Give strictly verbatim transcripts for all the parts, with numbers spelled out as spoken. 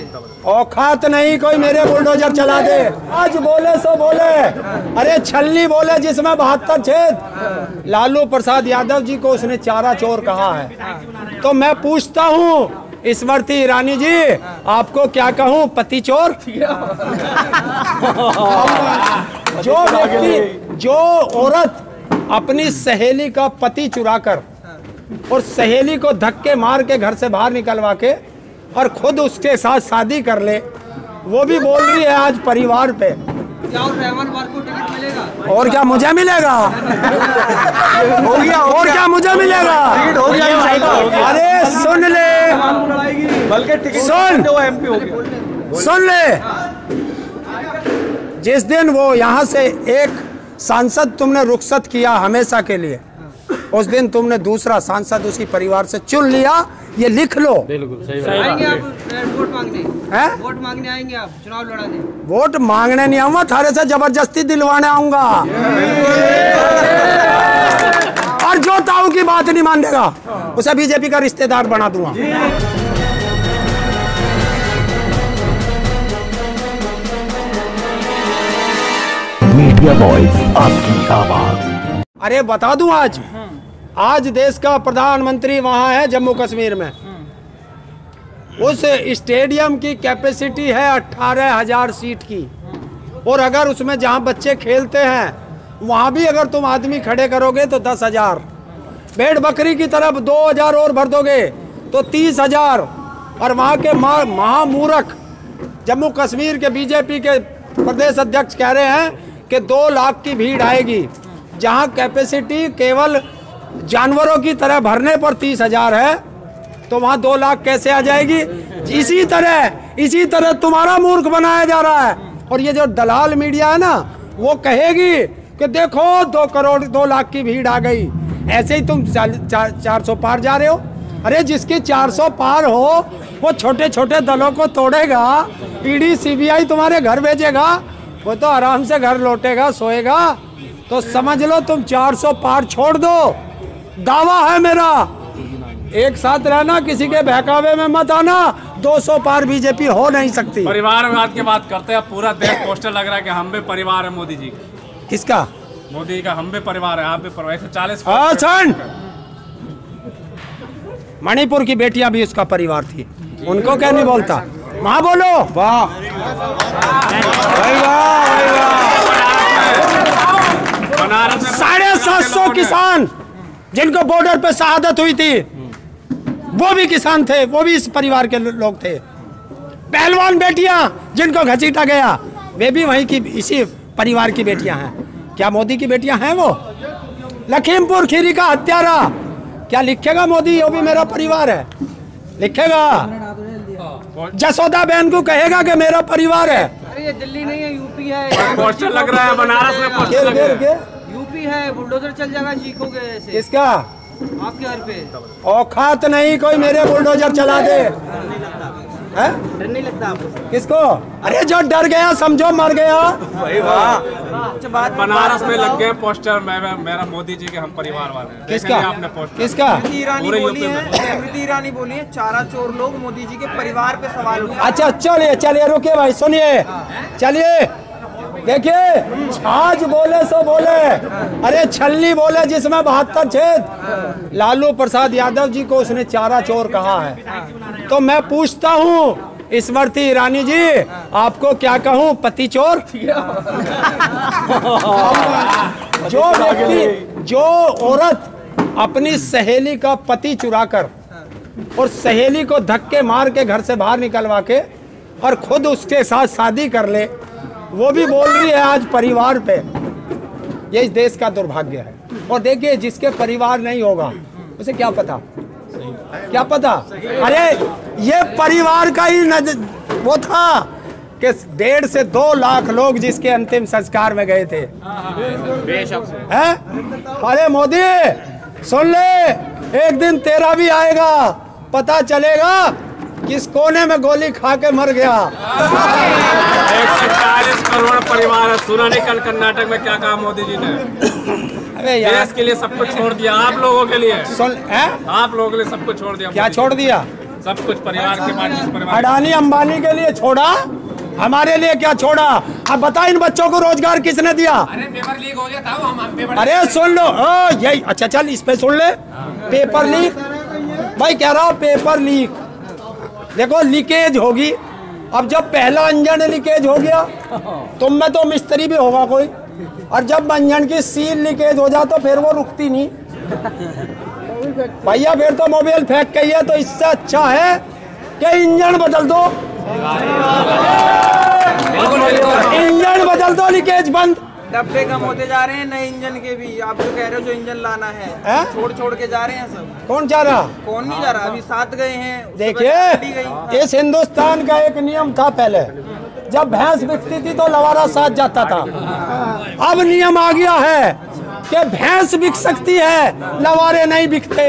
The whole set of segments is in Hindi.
औकात नहीं कोई मेरे बुलडोजर चला दे। आज बोले सो बोले, अरे छलनी बोले जिसमें बहत्तर छेद। लालू प्रसाद यादव जी को उसने चारा चोर कहा है, तो मैं पूछता हूँ स्मृति ईरानी जी, आपको क्या कहूँ, पति चोर? जो व्यक्ति, जो औरत अपनी सहेली का पति चुराकर और सहेली को धक्के मार के घर से बाहर निकलवा के और खुद उसके साथ शादी कर ले, वो भी बोल रही है आज परिवार पे। क्या और रहमान वार को टिकट मिलेगा? और क्या मुझे मिलेगा? हो गया। और क्या मुझे मिलेगा? हो गया। अरे सुन ले, बल्कि टिकट सुन वो एमपी हो गया। सुन ले, जिस दिन वो यहाँ से एक सांसद तुमने रुखसत किया हमेशा के लिए, उस दिन तुमने दूसरा सांसद उसी परिवार से चुन लिया, ये लिख लो। बिल्कुल सही बात। आएंगे आप वोट मांगने? हैं? वोट मांगने आएंगे आप, चुनाव लड़ाने? वोट मांगने नहीं आऊंगा, थारे से जबरदस्ती दिलवाने आऊंगा। और जो ताऊ की बात नहीं मानेगा उसे बीजेपी का रिश्तेदार बना दूंगा। मीडिया वॉइस, आपकी आवाज। अरे बता दूं, आज आज देश का प्रधानमंत्री वहां है जम्मू कश्मीर में। उस स्टेडियम की कैपेसिटी है अठारह हजार सीट की, और अगर उसमें जहां बच्चे खेलते हैं वहां भी अगर तुम आदमी खड़े करोगे तो दस हजार, भेड़ बकरी की तरफ दो हजार और भर दोगे तो तीस हजार। और वहां के महामूर्ख जम्मू कश्मीर के बीजेपी के प्रदेश अध्यक्ष कह रहे हैं कि दो लाख की भीड़ आएगी, जहां कैपेसिटी केवल जानवरों की तरह भरने पर तीस हजार है, तो वहां दो लाख कैसे आ जाएगी? इसी तरह इसी तरह तुम्हारा मूर्ख बनाया जा रहा है। और ये जो दलाल मीडिया है ना, वो कहेगी कि देखो दो करोड़ दो लाख की भीड़ आ गई, ऐसे ही तुम चार सौ पार जा रहे हो। अरे जिसकी चार सौ पार हो वो छोटे छोटे दलों को तोड़ेगा, ईडी सीबीआई तुम्हारे घर भेजेगा, वो तो आराम से घर लौटेगा, सोएगा। तो समझ लो तुम चार सौ पार छोड़ दो, दावा है मेरा। एक साथ रहना, किसी के बहकावे में मत आना, दो सौ पार बीजेपी हो नहीं सकती। परिवारवाद की बात करते हैं, पूरा देश पोस्टर लग रहा है कि हम भी परिवार है मोदी जी। किसका? मोदी जी का हम भी परिवार है, आप भी परिवार। एक सौ चालीस मणिपुर की बेटियां भी उसका परिवार थी, उनको क्या नहीं बोलता? वहां बोलो वाह साढ़े सात सौ किसान जिनको बॉर्डर पे शहादत हुई थी, वो भी किसान थे, वो भी इस परिवार के लोग थे। पहलवान बेटियां जिनको घसीटा गया, वे भी वहीं की इसी परिवार की बेटियां हैं। क्या मोदी की बेटियां हैं वो? लखीमपुर खीरी का हत्यारा, क्या लिखेगा मोदी वो भी मेरा परिवार है? लिखेगा? जसोदा बहन को कहेगा कि मेरा परिवार है? अरे ये दिल्ली नहीं है, यूपी है। पोस्टर लग रहा है, बनारस में पोस्टर लग रहा है। यूपी है, बुलडोजर चल जाएगा, चीखोगे ऐसे। किसका? आपके घर पे। औकात नहीं कोई मेरे बुलडोजर चला दे। डर नहीं लगता आपको? किसको? अरे जो डर गया समझो मर गया। बनारस में लग गए पोस्टर, मैं मेरा मोदी जी के हम परिवार वाले हैं। किसका? आपने पोस्टर? किसका? ईरानी बोली है, स्मृति ईरानी बोली है, चारा चोर लोग मोदी जी के परिवार पे सवाल उठा। अच्छा चलिए चलिए रुकिए भाई, सुनिए, चलिए देखिए, आज बोले सो बोले, अरे छलनी बोले जिसमें बहत्तर छेद। लालू प्रसाद यादव जी को उसने चारा चोर कहा है, तो मैं पूछता हूँ स्मृति ईरानी जी, आपको क्या कहूँ, पति चोर? जो व्यक्ति, जो औरत अपनी सहेली का पति चुराकर और सहेली को धक्के मार के घर से बाहर निकलवा के और खुद उसके साथ शादी कर ले, वो भी बोल रही है आज परिवार पे। ये इस देश का दुर्भाग्य है। और देखिए, जिसके परिवार नहीं होगा उसे क्या पता, क्या पता? अरे ये परिवार का ही नज... वो था कि डेढ़ से दो लाख लोग जिसके अंतिम संस्कार में गए थे। हैं? अरे मोदी सुन ले, एक दिन तेरा भी आएगा, पता चलेगा किस कोने में गोली खा के मर गया। एक सौ चालीस करोड़ परिवार है। सुना नहीं कल कर्नाटक में क्या कहा मोदी जी ने? अरे यार, देश के लिए सब कुछ छोड़ दिया, आप लोगों के लिए। सुन, है? आप लोगों के लिए सब कुछ छोड़ दिया। क्या छोड़ दिया? सब कुछ परिवार के बाद जिस परिवार अडानी अंबानी के लिए छोड़ा, हमारे लिए क्या छोड़ा? अब बता, इन बच्चों को रोजगार किसने दिया? अरे पेपर लीक हो गया था वो, हम हम पेपर अरे सुन लो, ओ, यही अच्छा चल इस पे सुन ले। पेपर लीक, भाई कह रहा हूँ पेपर लीक, देखो लीकेज होगी। अब जब पहला इंजन लीकेज हो गया, तुम में तो मिस्त्री भी होगा कोई, और जब इंजन की सील लीकेज हो जाए तो फिर वो रुकती नहीं भैया, फिर तो मोबाइल फेंक गई है। तो इससे अच्छा है कि इंजन बदल दो, इंजन बदल दो, लीकेज बंद। डब्बे कम होते जा रहे हैं नए इंजन के भी। आप जो कह रहे हो जो इंजन लाना है, है? छोड़ छोड़ के जा रहे हैं सब। कौन जा रहा? कौन नहीं जा रहा? अभी सात गए हैं। उससे देखिए, पहले गाड़ी गई। इस हिंदुस्तान का एक नियम था पहले, जब भैंस बिकती थी तो लवारा साथ जाता था। अब नियम आ गया है कि भैंस बिक सकती है, लवारे नहीं बिकते।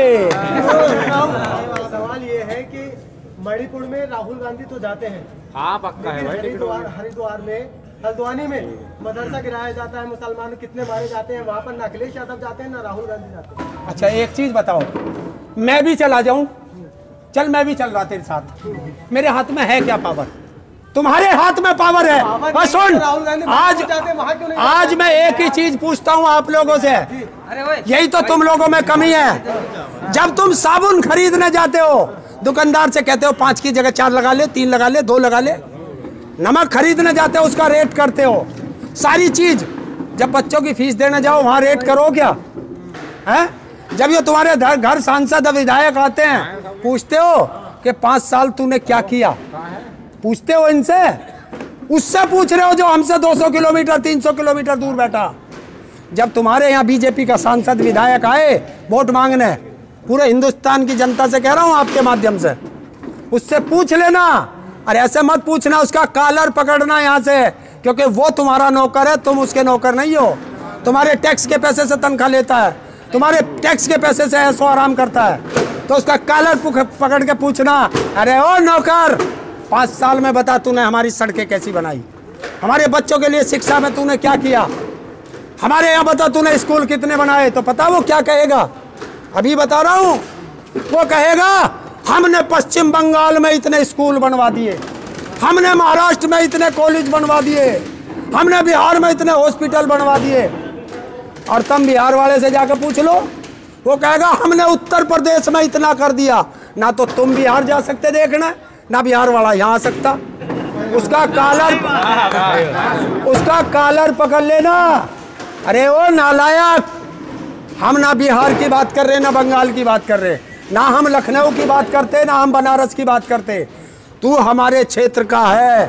सवाल ये है कि मणिपुर में राहुल गांधी तो जाते हैं, हाँ पक्का है भाई। हरिद्वार हरिद्वार में हल्द्वानी में मदरसा गिराया जाता है, मुसलमान कितने मारे जाते हैं, वहाँ पर ना अखिलेश यादव जाते हैं ना राहुल गांधी जाते हैं। अच्छा एक चीज बताओ, मैं भी चला जाऊं? चल मैं भी चल रहा तेरे साथ, मेरे हाथ में है क्या पावर? तुम्हारे हाथ में पावर है। और सुन, आज आज मैं एक ही चीज पूछता हूं आप लोगों से, अरे ओए, यही तो तुम लोगों में कमी है। जब तुम साबुन खरीदने जाते हो, दुकानदार से कहते हो पांच की जगह चार लगा ले, तीन लगा ले, दो लगा ले। नमक खरीदने जाते हो, उसका रेट करते हो। सारी चीज, जब बच्चों की फीस देने जाओ वहां रेट करो क्या है? जब ये तुम्हारे घर सांसद विधायक आते हैं, पूछते हो कि पांच साल तूने क्या किया? पूछते हो इनसे? उससे पूछ रहे हो जो हमसे दो सौ किलोमीटर तीन सौ किलोमीटर दूर बैठा। जब तुम्हारे यहाँ बीजेपी का सांसद विधायक आए वोट मांगने, पूरे हिंदुस्तान की जनता से कह रहा हूं आपके माध्यम से, उससे पूछ लेना। और ऐसे मत पूछना, उसका कॉलर पकड़ना यहाँ से, क्योंकि वो तुम्हारा नौकर है, तुम उसके नौकर नहीं हो। तुम्हारे टैक्स के पैसे से तनख्वाह लेता है, तुम्हारे टैक्स के पैसे से ऐसो आराम करता है, तो उसका कॉलर पकड़ के पूछना, अरे ओ नौकर, पाँच साल में बता तूने हमारी सड़कें कैसी बनाई, हमारे बच्चों के लिए शिक्षा में तूने क्या किया, हमारे यहाँ बता तूने स्कूल कितने बनाए। तो पता वो क्या कहेगा? अभी बता रहा हूँ, वो कहेगा हमने पश्चिम बंगाल में इतने स्कूल बनवा दिए, हमने महाराष्ट्र में इतने कॉलेज बनवा दिए, हमने बिहार में इतने हॉस्पिटल बनवा दिए। और तुम बिहार वाले से जाकर पूछ लो, वो कहेगा हमने उत्तर प्रदेश में इतना कर दिया। ना तो तुम बिहार जा सकते देखना, ना बिहार वाला यहाँ आ सकता। उसका कॉलर उसका कॉलर पकड़ लेना। अरे ओ नालायक, हम ना बिहार की बात कर रहे, ना बंगाल की बात कर रहे, ना हम लखनऊ की बात करते, ना हम बनारस की बात करते। तू हमारे क्षेत्र का है,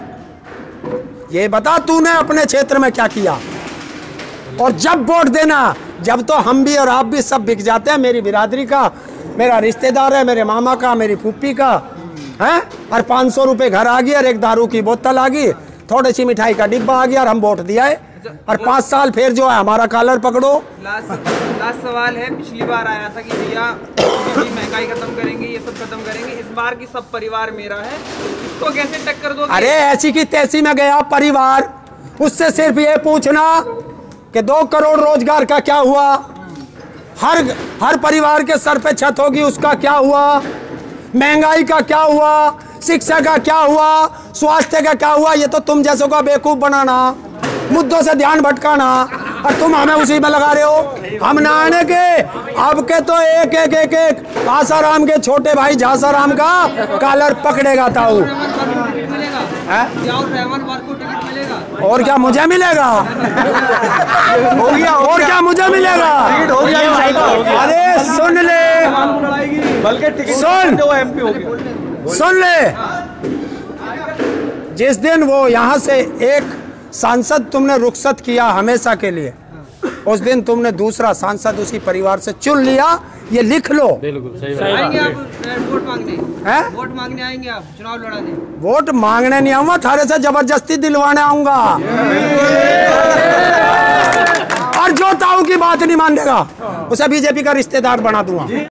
ये बता तूने अपने क्षेत्र में क्या किया। और जब वोट देना, जब तो हम भी और आप भी सब बिक जाते हैं, मेरी बिरादरी का, मेरा रिश्तेदार है, मेरे मामा का, मेरी फूफी का है, और पाँच सौ रुपये घर आ गई और एक दारू की बोतल आ गई, थोड़ी सी मिठाई का डिब्बा आ गया और हम वोट दिया है। और पाँच साल फिर जो है हमारा कॉलर पकड़ो। लास्ट लास्ट सवाल है, पिछली बार आया था कि भैया महंगाई खत्म करेंगे, ये सब खत्म करेंगे, इस बार की सब परिवार मेरा है, इसको कैसे टक्कर दोगे? अरे ऐसी की तैसी में गया परिवार, उससे सिर्फ ये पूछना कि दो करोड़ रोजगार का क्या हुआ, हर हर परिवार के सर पे छत होगी उसका क्या हुआ, महंगाई का क्या हुआ, शिक्षा का क्या हुआ, स्वास्थ्य का क्या हुआ। ये तो तुम जैसों का बेवकूफ बनाना, मुद्दों से ध्यान भटकाना, और तुम हमें उसी में लगा रहे हो। हम ना आने के, अब के तो एक एक एक एक आसाराम के छोटे भाई झासाराम का कॉलर पकड़ेगा ताऊ। और क्या मुझे मिलेगा? हो गया। और क्या मुझे मिलेगा? हो गया। अरे सुन ले, बल्कि सुन सुन ले, जिस दिन वो यहाँ से एक सांसद तुमने रुखसत किया हमेशा के लिए, उस दिन तुमने दूसरा सांसद उसी परिवार से चुन लिया, ये लिख लो। बिल्कुल सही बात। आएंगे आप वोट मांगने? हैं? वोट मांगने आएंगे आप, चुनाव लड़ाने? वोट मांगने नहीं आऊंगा, थारे से जबरदस्ती दिलवाने आऊंगा। और जो ताऊ की बात नहीं मानेगा उसे बीजेपी का रिश्तेदार बना दूंगा।